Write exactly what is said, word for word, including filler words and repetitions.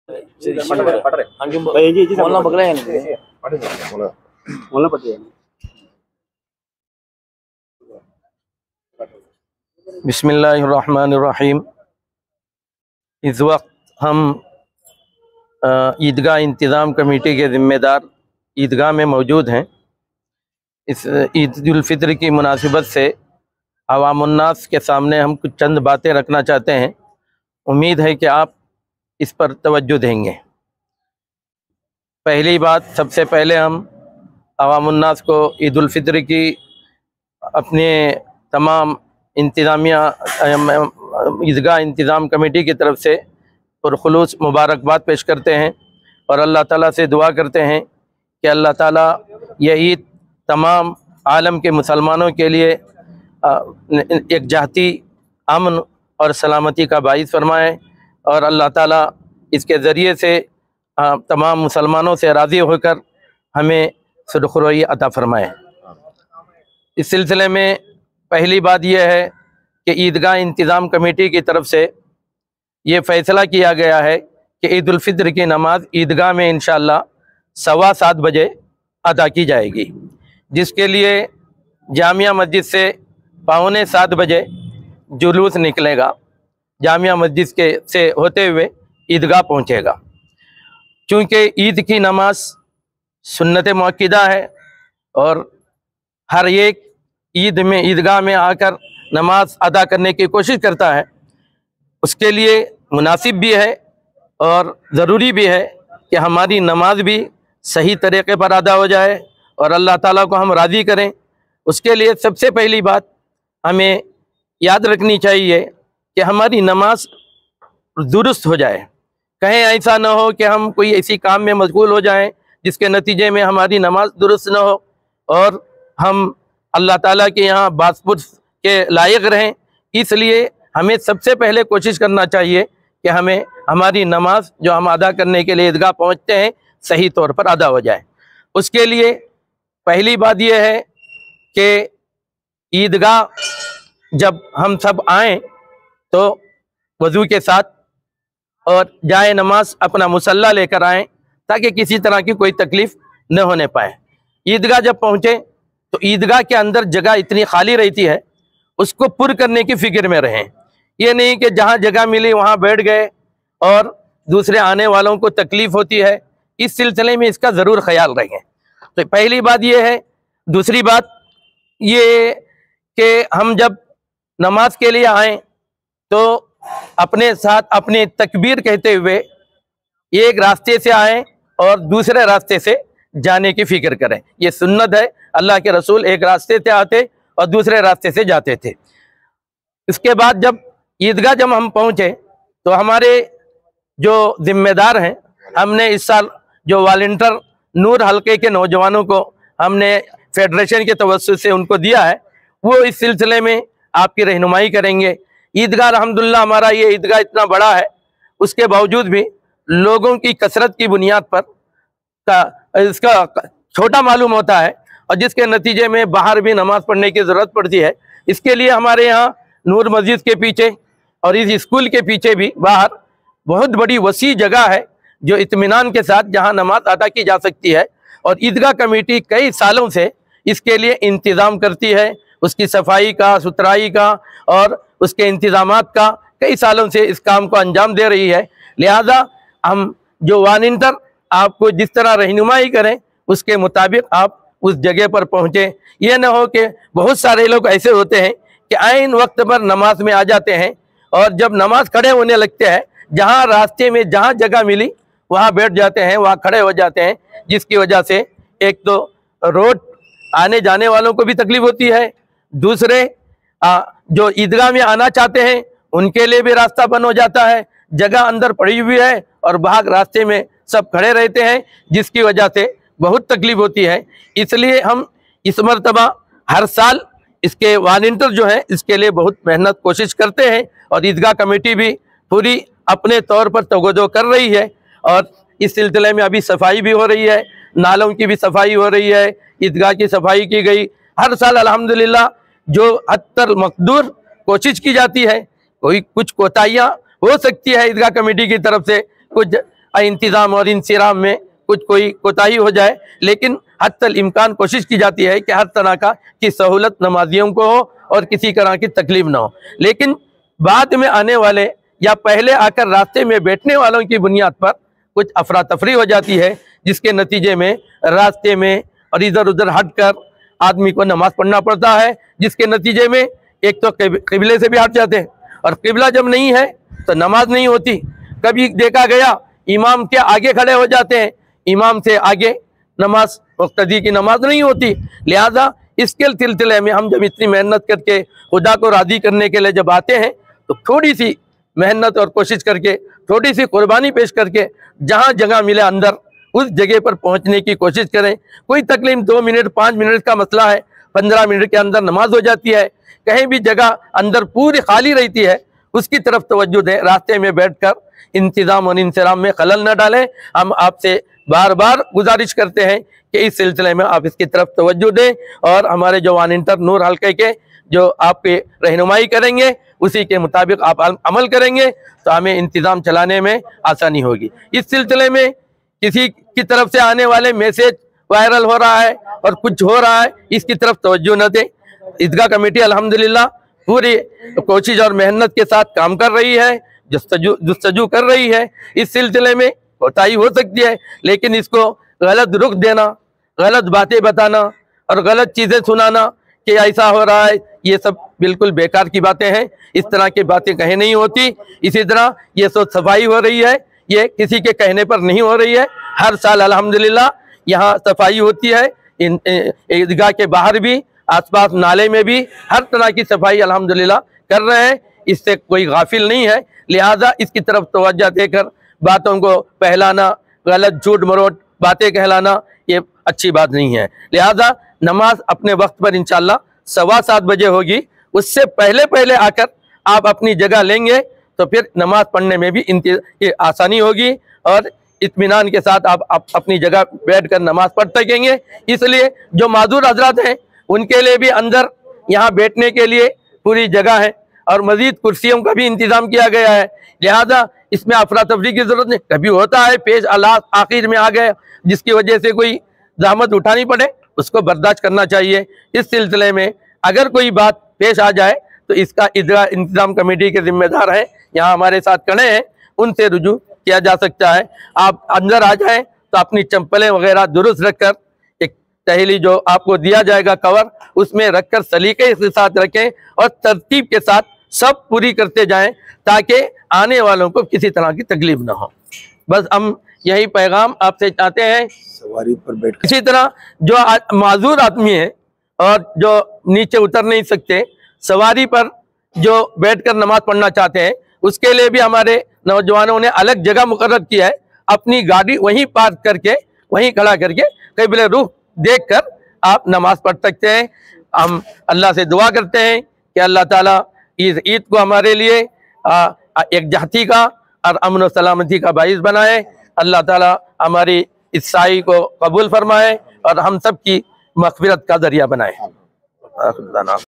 बिस्मिल्लाहिर्रहमानिर्रहीम। इस वक्त हम ईदगाह इंतज़ाम कमेटी के ज़िम्मेदार ईदगाह में मौजूद हैं। इस ईद उल फित्र की मुनासिबत से अवामुन्नास के सामने हम कुछ चंद बातें रखना चाहते हैं। उम्मीद है कि आप इस पर तवज्जो देंगे। पहली बात, सबसे पहले हम अवामुन्नास को ईद उल फित्र की अपने तमाम इंतज़ामिया ईदगाह इंतज़ाम कमेटी की तरफ से पुरखुलूस मुबारकबाद पेश करते हैं और अल्लाह ताला से दुआ करते हैं कि अल्लाह ताला यह ईद तमाम आलम के मुसलमानों के लिए एक जाती अमन और सलामती का बाइस फरमाए और अल्लाह ताला इसके ज़रिए से तमाम मुसलमानों से राज़ी होकर हमें सुरखरुई अता फरमाए। इस सिलसिले में पहली बात यह है कि ईदगाह इंतज़ाम कमेटी की तरफ से ये फ़ैसला किया गया है कि ईद उल फित्र की नमाज ईदगाह में इंशाअल्लाह सवा सात बजे अदा की जाएगी, जिसके लिए जामिया मस्जिद से पौने सात बजे जुलूस निकलेगा, जामिया मस्जिद के से होते हुए ईदगाह पहुँचेगा। चूँकि ईद की नमाज सुन्नत मुअक्किदा है और हर एक ईद में ईदगाह में आकर नमाज अदा करने की कोशिश करता है, उसके लिए मुनासिब भी है और ज़रूरी भी है कि हमारी नमाज भी सही तरीक़े पर अदा हो जाए और अल्लाह ताला को हम राज़ी करें। उसके लिए सबसे पहली बात हमें याद रखनी चाहिए कि हमारी नमाज दुरुस्त हो जाए। कहीं ऐसा न हो कि हम कोई ऐसी काम में मशगूल हो जाएं जिसके नतीजे में हमारी नमाज दुरुस्त न हो और हम अल्लाह ताला के यहाँ बासपुर के लायक रहें। इसलिए हमें सबसे पहले कोशिश करना चाहिए कि हमें हमारी नमाज जो हम अदा करने के लिए ईदगाह पहुँचते हैं सही तौर पर अदा हो जाए। उसके लिए पहली बात यह है कि ईदगाह जब हम सब आएँ तो वज़ू के साथ और जाए नमाज अपना मुसल्ला लेकर आएँ ताकि किसी तरह की कोई तकलीफ़ न होने पाए। ईदगाह जब पहुँचे तो ईदगाह के अंदर जगह इतनी खाली रहती है, उसको पुर करने की फ़िक्र में रहें। ये नहीं कि जहाँ जगह मिली वहाँ बैठ गए और दूसरे आने वालों को तकलीफ़ होती है। इस सिलसिले में इसका ज़रूर ख्याल रखें। तो पहली बात ये है। दूसरी बात ये कि हम जब नमाज के लिए आएँ तो अपने साथ अपने तकबीर कहते हुए एक रास्ते से आएँ और दूसरे रास्ते से जाने की फ़िक्र करें। ये सुन्नत है। अल्लाह के रसूल एक रास्ते से आते और दूसरे रास्ते से जाते थे। इसके बाद जब ईदगाह जब हम पहुँचे तो हमारे जो ज़िम्मेदार हैं, हमने इस साल जो वॉलंटियर नूर हल्के के नौजवानों को हमने फेडरेशन के तवज्जुह से उनको दिया है, वो इस सिलसिले में आपकी रहनुमाई करेंगे। ईदगाह अल्हम्दुलिल्लाह हमारा ये ईदगाह इतना बड़ा है, उसके बावजूद भी लोगों की कसरत की बुनियाद पर का इसका छोटा मालूम होता है और जिसके नतीजे में बाहर भी नमाज़ पढ़ने की ज़रूरत पड़ती है। इसके लिए हमारे यहाँ नूर मस्जिद के पीछे और इस स्कूल के पीछे भी बाहर बहुत बड़ी वसी जगह है जो इत्मीनान के साथ जहाँ नमाज अदा की जा सकती है और ईदगाह कमेटी कई सालों से इसके लिए इंतज़ाम करती है, उसकी सफाई का, सुथराई का और उसके इंतज़ामात का कई सालों से इस काम को अंजाम दे रही है। लिहाजा हम जो वॉलंटियर आपको जिस तरह रहनुमाई करें उसके मुताबिक आप उस जगह पर पहुँचें। यह न हो कि बहुत सारे लोग ऐसे होते हैं कि आइन वक्त पर नमाज में आ जाते हैं और जब नमाज खड़े होने लगते हैं, जहाँ रास्ते में जहाँ जगह मिली वहाँ बैठ जाते हैं, वहाँ खड़े हो जाते हैं, जिसकी वजह से एक तो रोड आने जाने वालों को भी तकलीफ होती है, दूसरे आ, जो ईदगाह में आना चाहते हैं उनके लिए भी रास्ता बंद हो जाता है। जगह अंदर पड़ी हुई है और बाहर रास्ते में सब खड़े रहते हैं, जिसकी वजह से बहुत तकलीफ होती है। इसलिए हम इस मरतबा हर साल इसके वॉलंटियर जो हैं इसके लिए बहुत मेहनत कोशिश करते हैं और ईदगाह कमेटी भी पूरी अपने तौर पर तवज्जो कर रही है और इस सिलसिले में अभी सफाई भी हो रही है, नालों की भी सफाई हो रही है, ईदगाह की सफाई की गई। हर साल अल्हम्दुलिल्लाह जो हद तक मकदूर कोशिश की जाती है, कोई कुछ कोताहियाँ हो सकती है ईदगाह कमेटी की तरफ से, कुछ इंतज़ाम और इंसिराम में कुछ कोई कोताही हो जाए, लेकिन हत्तल इम्कान कोशिश की जाती है कि हर तरह का की सहूलत नमाजियों को हो और किसी तरह की तकलीफ ना हो। लेकिन बाद में आने वाले या पहले आकर रास्ते में बैठने वालों की बुनियाद पर कुछ अफरा तफरी हो जाती है, जिसके नतीजे में रास्ते में और इधर उधर हट कर आदमी को नमाज पढ़ना पड़ता है, जिसके नतीजे में एक तो किबले से भी हट जाते हैं, और किबला जब नहीं है तो नमाज नहीं होती। कभी देखा गया इमाम के आगे खड़े हो जाते हैं, इमाम से आगे नमाज मुक्तदी की नमाज नहीं होती। लिहाजा इसके सिलसिले में हम जब इतनी मेहनत करके खुदा को राज़ी करने के लिए जब आते हैं तो थोड़ी सी मेहनत और कोशिश करके, थोड़ी सी कुर्बानी पेश करके जहाँ जगह मिले अंदर उस जगह पर पहुँचने की कोशिश करें। कोई तकलीफ दो मिनट पाँच मिनट का मसला है, पंद्रह मिनट के अंदर नमाज हो जाती है। कहीं भी जगह अंदर पूरी खाली रहती है, उसकी तरफ तवज्जो दें। रास्ते में बैठकर इंतज़ाम और इंसराम में खलल न डालें। हम आपसे बार बार गुजारिश करते हैं कि इस सिलसिले में आप इसकी तरफ तवज्जो दें, और हमारे जो वानिंटर नूर हल्के के जो आपके रहनुमाई करेंगे उसी के मुताबिक आप अमल करेंगे तो हमें इंतज़ाम चलाने में आसानी होगी। इस सिलसिले में किसी की तरफ से आने वाले मैसेज वायरल हो रहा है और कुछ हो रहा है, इसकी तरफ तवज्जो न दें। ईदगाह कमेटी अल्हम्दुलिल्लाह पूरी कोशिश और मेहनत के साथ काम कर रही है, जस्तजू जस्तजू कर रही है। इस सिलसिले में कोताही हो सकती है, लेकिन इसको गलत रुख देना, गलत बातें बताना और गलत चीज़ें सुनाना कि ऐसा हो रहा है, ये सब बिल्कुल बेकार की बातें हैं। इस तरह की बातें कहीं नहीं होती। इसी तरह ये सो सफाई हो रही है, ये किसी के कहने पर नहीं हो रही है। हर साल अल्हम्दुलिल्लाह यहाँ सफाई होती है, इन ईदगाह के बाहर भी, आसपास नाले में भी हर तरह की सफाई अल्हम्दुलिल्लाह कर रहे हैं। इससे कोई गाफिल नहीं है। लिहाजा इसकी तरफ तवज्जो देकर बातों को फैलाना, गलत झूठ मरोट बातें कहलाना, ये अच्छी बात नहीं है। लिहाजा नमाज अपने वक्त पर इंशाअल्लाह सवा सात बजे होगी, उससे पहले पहले आकर आप अपनी जगह लेंगे तो फिर नमाज पढ़ने में भी इंतज़ार आसानी होगी और इत्मीनान के साथ आप, आप अपनी जगह बैठकर नमाज पढ़ सकेंगे। इसलिए जो माजूर हजरात हैं उनके लिए भी अंदर यहाँ बैठने के लिए पूरी जगह है और मजीद कुर्सियों का भी इंतज़ाम किया गया है। लिहाजा इसमें अफरा तफरी की जरूरत नहीं। कभी होता है पेश हालात आखिर में आ गए जिसकी वजह से कोई ज़हमत उठानी पड़े, उसको बर्दाश्त करना चाहिए। इस सिलसिले में अगर कोई बात पेश आ जाए तो इसका ईदगाह इंतज़ाम कमेटी के जिम्मेदार हैं, यहाँ हमारे साथ खड़े हैं, उनसे रुजू किया जा सकता है। आप अंदर आ जाएं तो अपनी चंपलें वगैरह दुरुस्त रखकर एक तहली जो आपको दिया जाएगा कवर, उसमें रखकर सलीके के साथ रखें और तरतीब के साथ सब पूरी करते जाएं ताकि आने वालों को किसी तरह की तकलीफ ना हो। बस हम यही पैगाम आपसे चाहते हैं। सवारी पर बैठ इसी तरह जो माजूर आदमी है और जो नीचे उतर नहीं सकते, सवारी पर जो बैठकर नमाज पढ़ना चाहते हैं, उसके लिए भी हमारे नौजवानों ने अलग जगह मुकर्रर किया है। अपनी गाड़ी वहीं पार्क करके वहीं खड़ा करके क़िबला रुख देखकर आप नमाज पढ़ सकते हैं। हम अल्लाह से दुआ करते हैं कि अल्लाह ताला इस ईद को हमारे लिए आ, एक जहती का और अमन और सलामती का बाइस बनाए। अल्लाह ताला हमारी इस साई को कबूल फरमाए और हम सब की मग़फ़िरत का ज़रिया बनाए।